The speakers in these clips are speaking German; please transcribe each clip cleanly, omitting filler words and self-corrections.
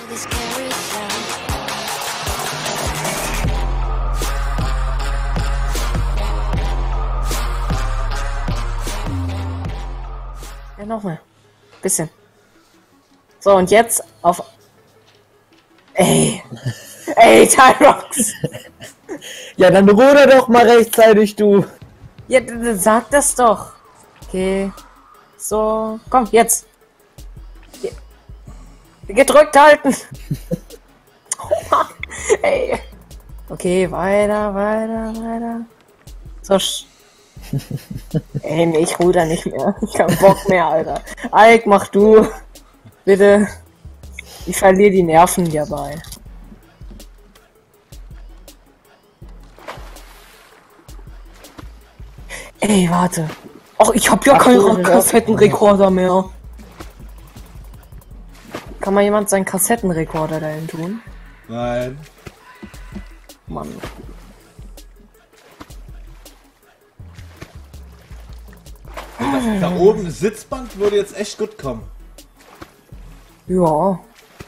Ja, noch mal. Bisschen. So, und jetzt auf... Ey. Ey, Tyrox. Ja, dann ruder doch mal rechtzeitig, du. Ja, sag das doch. Okay. So, komm, jetzt. Gedrückt halten. Oh Mann. Ey. Okay, weiter. So. Ey, nee, ich ruder nicht mehr. Ich hab Bock mehr, Alter. Ike, mach du. Bitte. Ich verliere die Nerven hierbei. Ey, warte. Ach, ich hab ja keinen Kassettenrekorder mehr. Kann mal jemand seinen Kassettenrekorder dahin tun? Nein. Mann. Da oben eine Sitzbank würde jetzt echt gut kommen. Ja.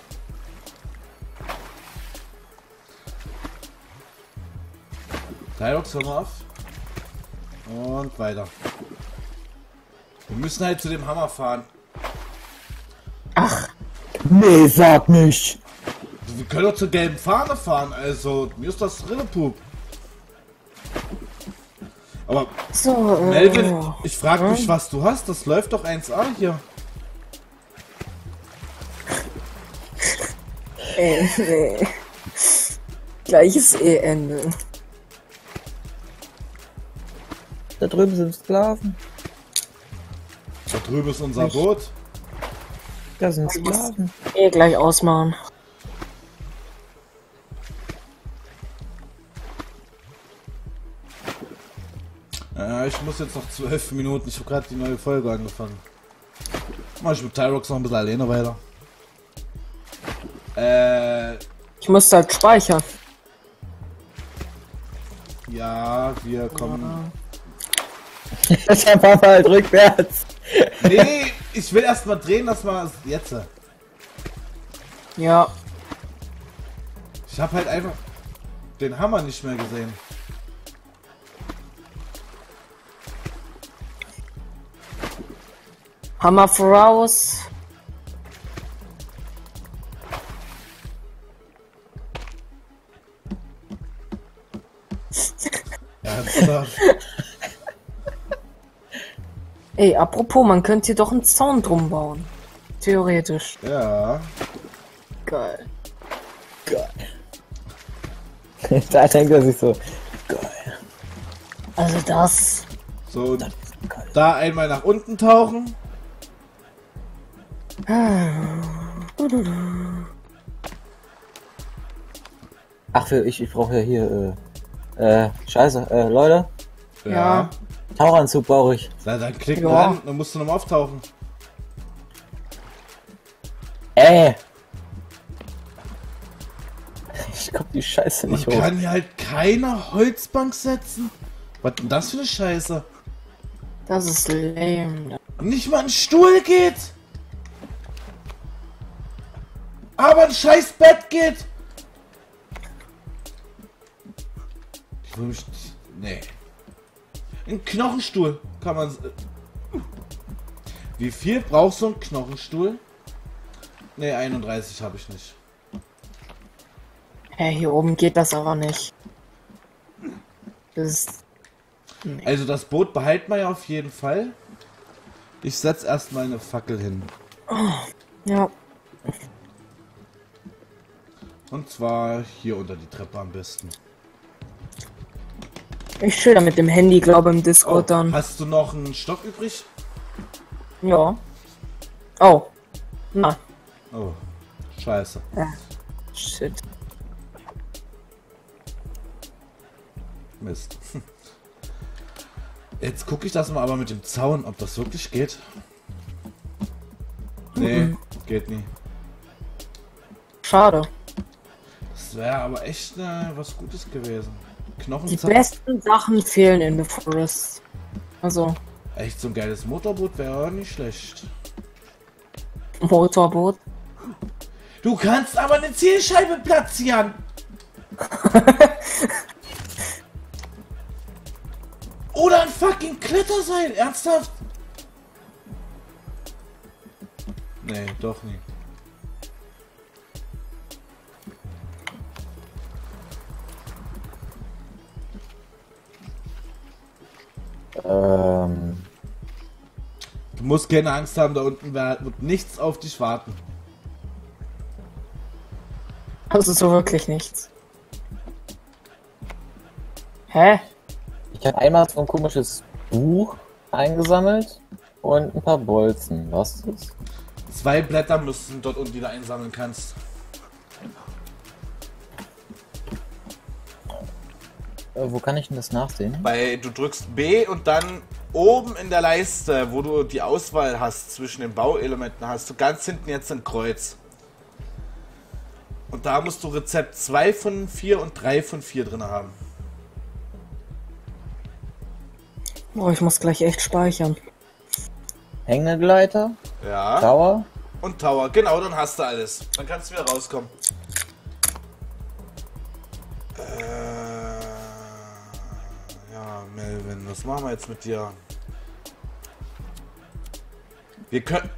Tyrox, hör mal auf. Und weiter. Wir müssen halt zu dem Hammer fahren. Ach. Nee, sag nicht. Wir können doch zur gelben Fahne fahren, also mir ist das Rillepup. Aber So, Melvin, ich frage mich, was du hast. Das läuft doch 1A hier. Nee. Gleiches Ende. Da drüben sind Sklaven. Da drüben ist unser Boot. Da sind Sklaven. Gleich ausmachen. Ja, ich muss jetzt noch 12 Minuten. Ich habe gerade die neue Folge angefangen. Mach ich mit Tyrox noch ein bisschen alleine weiter. Ich muss halt speichern. Ja, wir kommen. Ich hab aber halt rückwärts. Nee, ich will erst mal drehen, das mal jetzt. Ja. Ich habe halt einfach den Hammer nicht mehr gesehen. Hammer voraus. Ernsthaft? Ey, apropos, man könnte hier doch einen Zaun drum bauen. Theoretisch. Ja. Geil. Geil. Da denkt er sich so. Geil. Also das. So, und da einmal nach unten tauchen. Ach, ich brauche ja hier, scheiße, Leute. Ja. Tauchanzug brauche ich. Na, dann klick Ja. dran, dann musst du nochmal auftauchen. Ich komm die Scheiße Man nicht hoch. kann hier halt keine Holzbank setzen. Was denn das für eine Scheiße? Das ist lame. Nicht mal ein Stuhl geht. Aber ein scheiß Bett geht. Ich will mich... Nee. Ein Knochenstuhl kann man... Wie viel braucht so ein Knochenstuhl? Ne, 31 habe ich nicht. Hä, hier oben geht das aber nicht. Das ist... Nee. Also das Boot behalten wir ja auf jeden Fall. Ich setze erstmal eine Fackel hin. Ja. Und zwar hier unter die Treppe am besten. Ich schilder mit dem Handy, glaube im Discord dann. Hast du noch einen Stock übrig? Ja. Oh. Na. Oh, scheiße. Shit. Mist. Jetzt gucke ich das mal aber mit dem Zaun, ob das wirklich geht. Nee, geht nie. Schade. Das wäre aber echt was Gutes gewesen. Die Knochenzaun. besten Sachen fehlen in The Forest. Also, Echt so ein geiles Motorboot wäre auch nicht schlecht. Motorboot. Du kannst aber eine Zielscheibe platzieren. Oder ein fucking Kletterseil. Ernsthaft? Nee, doch nicht. Du musst keine Angst haben, da unten wird nichts auf dich warten. Also so wirklich nichts. Hä? Ich habe einmal so ein komisches Buch eingesammelt und ein paar Bolzen. Was ist das? 2 Blätter müssten dort unten, die du einsammeln kannst. Wo kann ich denn das nachsehen? Du drückst B und dann oben in der Leiste, wo du die Auswahl hast zwischen den Bauelementen, hast du ganz hinten jetzt ein Kreuz. Und da musst du Rezept 2 von 4 und 3 von 4 drin haben. Oh, ich muss gleich echt speichern. Hängegleiter, Ja. Tower. Und Tower, genau, dann hast du alles. Dann kannst du wieder rauskommen. Ja, Melvin, was machen wir jetzt mit dir? Wir können...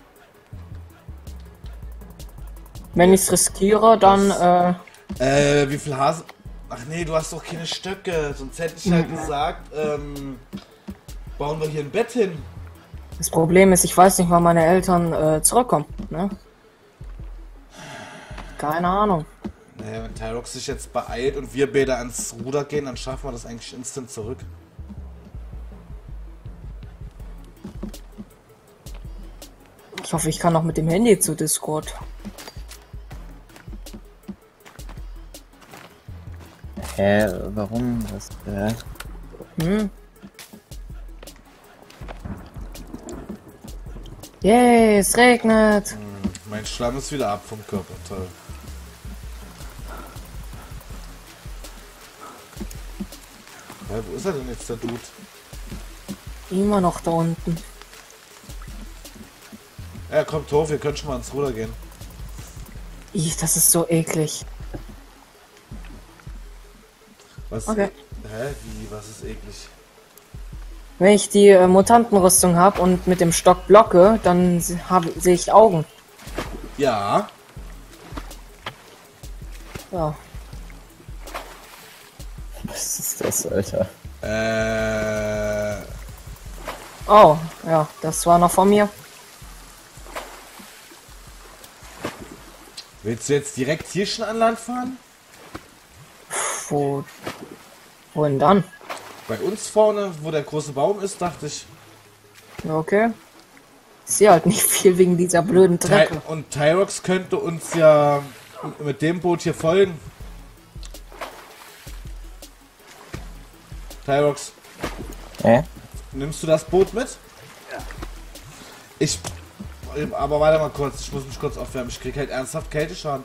Wenn ich's riskiere, dann, wie viel Hasen... Ach nee, du hast doch keine Stöcke. Sonst hätte ich halt gesagt, bauen wir hier ein Bett hin. das Problem ist, ich weiß nicht, wann meine Eltern zurückkommen, ne? Keine Ahnung. Naja, wenn Tyrox sich jetzt beeilt und wir beide ans Ruder gehen, dann schaffen wir das eigentlich instant zurück. Ich hoffe, ich kann noch mit dem Handy zu Discord. Hä, warum? Was? Yay, es regnet. Mein Schlamm ist wieder ab vom Körper, toll. Ja, wo ist er denn jetzt, der Dude? Immer noch da unten. Ja, kommt hoch, wir können schon mal ans Ruder gehen. Ih, das ist so eklig. Was? Okay. Hä? Wie? Was ist eklig? Wenn ich die Mutantenrüstung habe und mit dem Stock blocke, dann sehe ich Augen. Ja. Ja. Was ist das, Alter? Oh, ja, das war noch von mir. Willst du jetzt direkt hier schon an Land fahren? Wohin dann? Bei uns vorne, wo der große Baum ist, dachte ich. Okay. Ich sehe halt nicht viel wegen dieser blöden Treppe. Und Tyrox könnte uns ja mit dem Boot hier folgen. Tyrox, nimmst du das Boot mit? Ja. Aber warte mal kurz, ich muss mich kurz aufwärmen. Ich krieg halt ernsthaft Kälteschaden.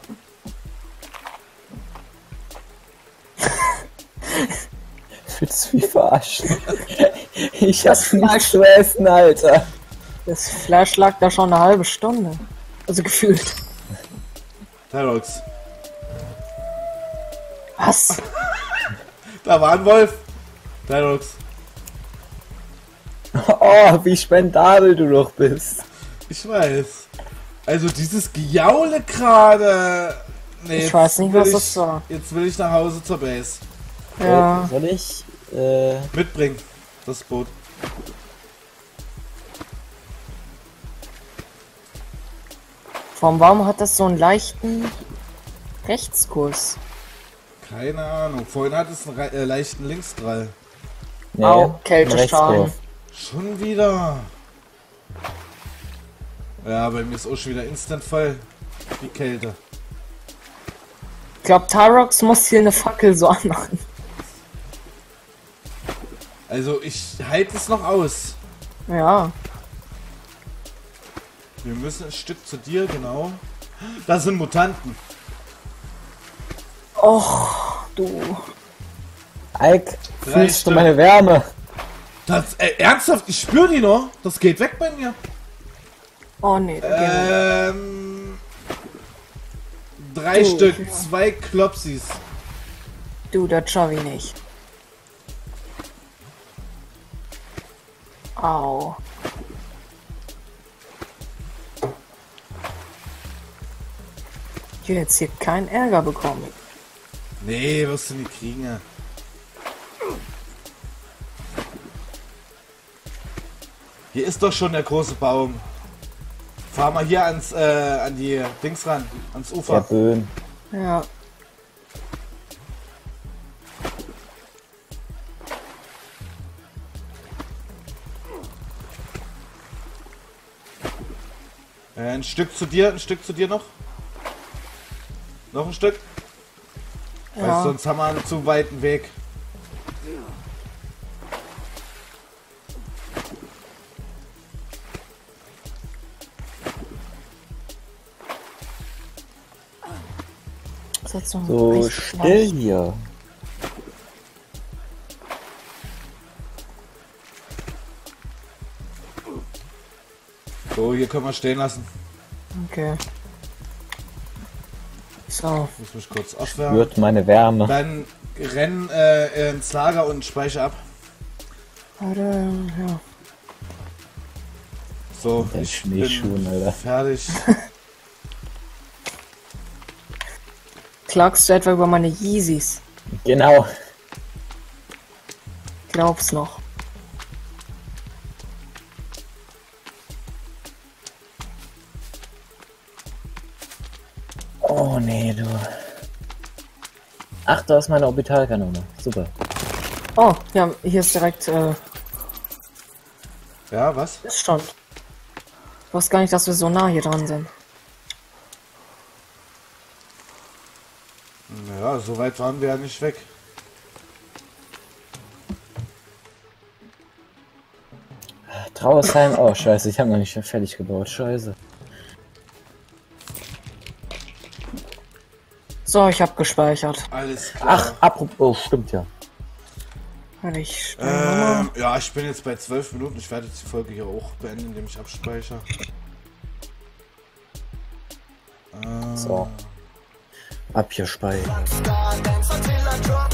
Willst du mich verarschen? Ich hab nichts zu essen, Alter. Das Fleisch lag da schon eine halbe Stunde. Also gefühlt. Tyrox. Was? Da war ein Wolf. Tyrox. Oh, wie spendabel du doch bist. Ich weiß. Also dieses Gejaule gerade. Nee, ich weiß nicht, was das war. Jetzt will ich nach Hause zur Base. Ja. Soll ich mitbringen, das Boot. Warum hat das so einen leichten Rechtskurs? Keine Ahnung. Vorhin hat es einen leichten Linksdrall. Nee, Au, Kälteschaden. Schon wieder. Ja, bei mir ist auch schon wieder instant voll. Die Kälte. Ich glaube, Tyrox muss hier eine Fackel so anmachen. Also ich halte es noch aus. Ja. Wir müssen ein Stück zu dir, genau. Das sind Mutanten. Och, du. Ike, fühlst du meine Wärme? Das, ernsthaft, ich spüre die noch. Das geht weg bei mir. Oh nee, 3 Du. Stück, 2 Klopsis. Du, der Chavi nicht. Au. Ich will jetzt hier keinen Ärger bekommen. Nee, wirst du nicht kriegen. Ja. Hier ist doch schon der große Baum. Fahr mal hier an die Dings ran, ans Der Ufer. Böhm. Ja. Ein Stück zu dir noch. Noch ein Stück. Weil Ja. sonst haben wir einen zu weiten Weg. Das ist jetzt so ein So richtig still hier. So, hier können wir stehen lassen. Okay. So. Ich muss mich kurz aufwärmen. Spürt meine Wärme. Dann rennen ins Lager und speicher ab. Warte, ja. So, Der ich Schneeschuhen, bin Alter. fertig. Klagst du etwa über meine Yeezys? Genau. Glaub's noch. Oh nee, du. Ach, da ist meine Orbitalkanone. Super. Oh, ja, hier ist direkt Ja, was? Stand. Ich wusste gar nicht, dass wir so nah hier dran sind. Ja, so weit waren wir ja nicht weg. Trauersheim. Oh, scheiße, ich habe noch nicht fertig gebaut. Scheiße. So, ich habe gespeichert. Alles klar. Ach, apropos. Oh, stimmt ja. Warte, ich stelle nochmal. Ja, ich bin jetzt bei 12 Minuten. Ich werde jetzt die Folge hier auch beenden, indem ich abspeichere. So. Ab hier speichern. Rockstar, dance until I drop